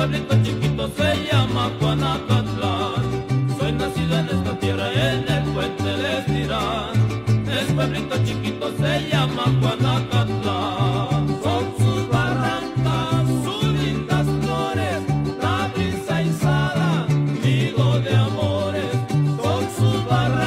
pueblito chiquito se llama Juanacatlán. Soy nacido en esta tierra en el puente de Estirán. El pueblito chiquito se llama Juanacatlán. Son sus barrancas, sus lindas flores, la brisa izada, nido de amores. Son sus barrancas,